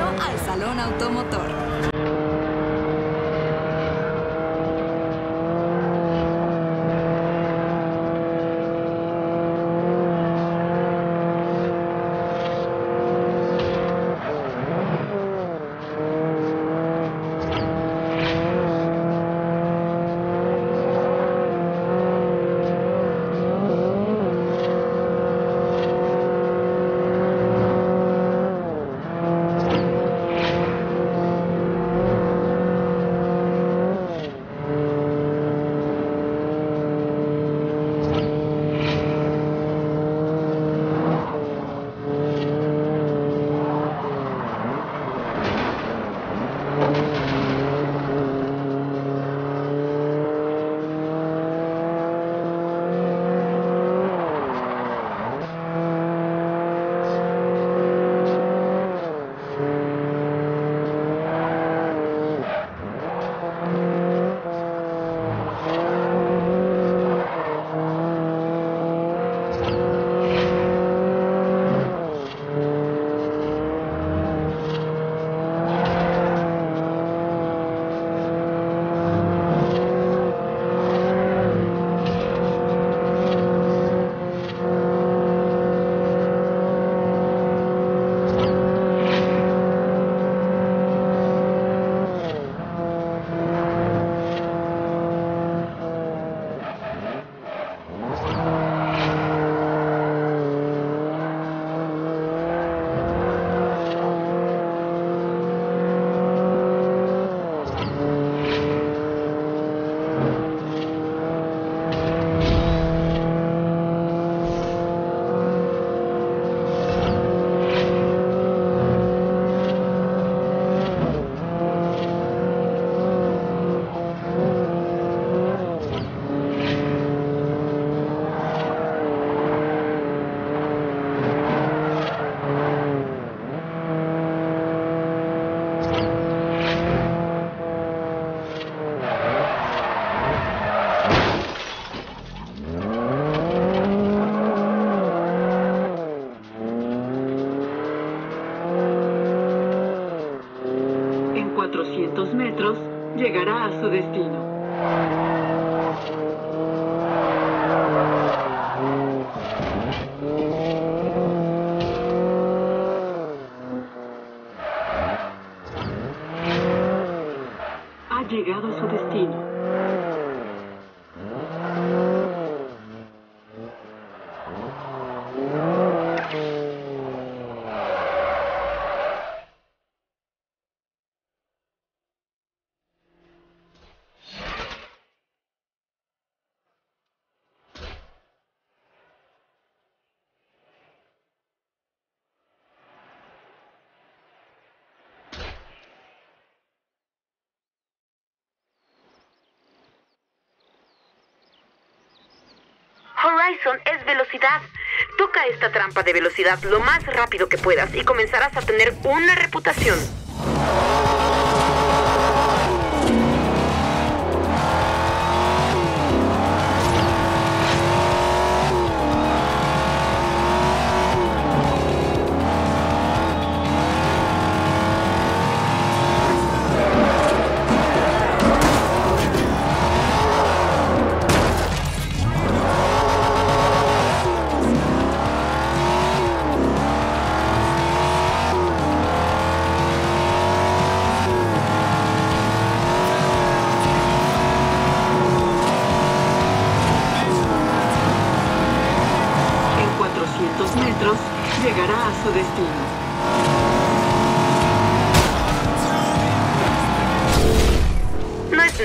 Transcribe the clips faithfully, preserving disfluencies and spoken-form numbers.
al Salón Automotor. cuatrocientos metros, llegará a su destino. Ha llegado a su destino. Horizon es velocidad. Toca esta trampa de velocidad lo más rápido que puedas y comenzarás a tener una reputación. Metros, llegará a su destino. No es...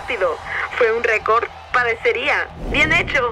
rápido. Fue un récord, parecería. Bien hecho.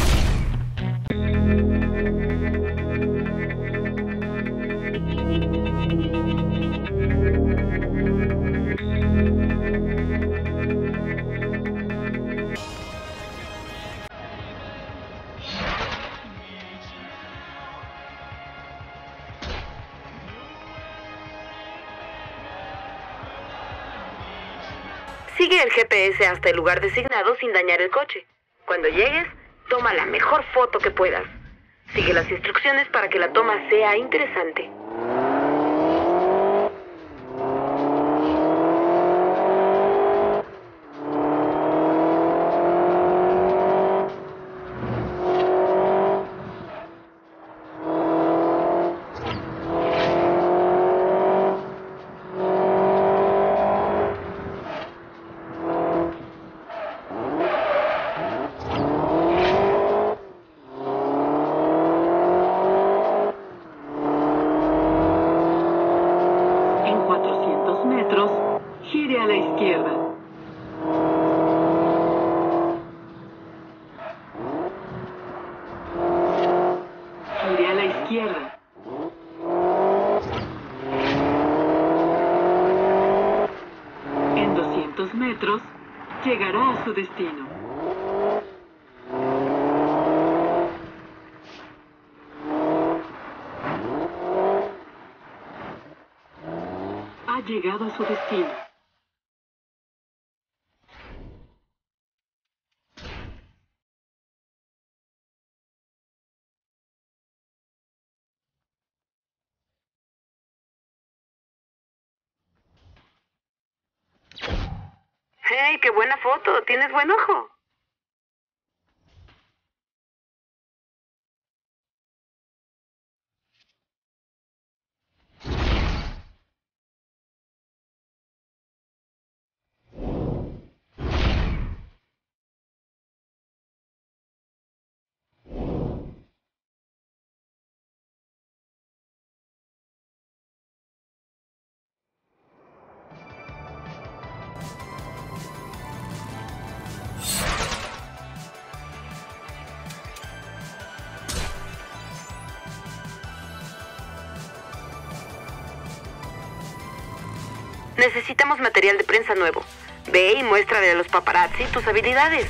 Sigue el G P S hasta el lugar designado sin dañar el coche. Cuando llegues, toma la mejor foto que puedas. Sigue las instrucciones para que la toma sea interesante. Gire a la izquierda. Gire a la izquierda. En doscientos metros, llegará a su destino. Ha llegado a su destino. ¡Hey, qué buena foto! ¿Tienes buen ojo? Necesitamos material de prensa nuevo. Ve y muéstrale a los paparazzi tus habilidades.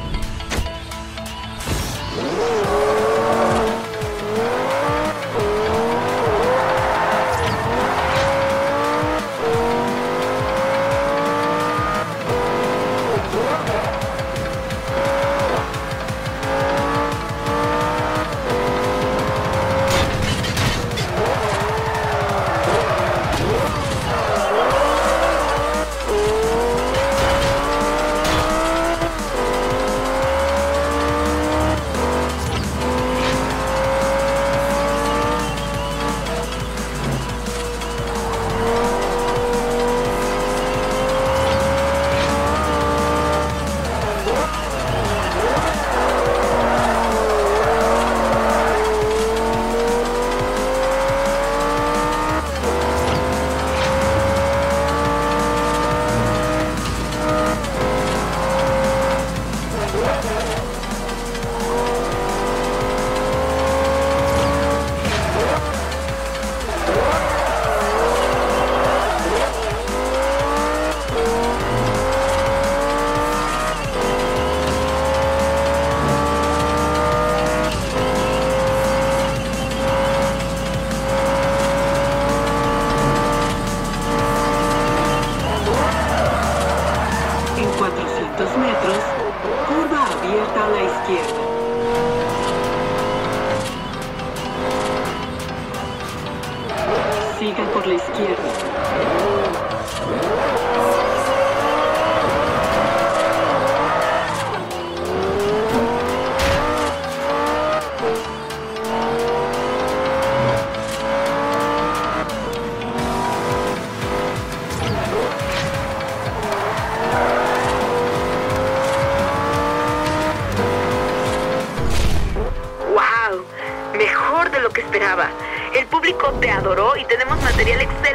Metros, curva abierta a la izquierda. Siga por la izquierda. Mejor de lo que esperaba. El público te adoró y tenemos material excelente.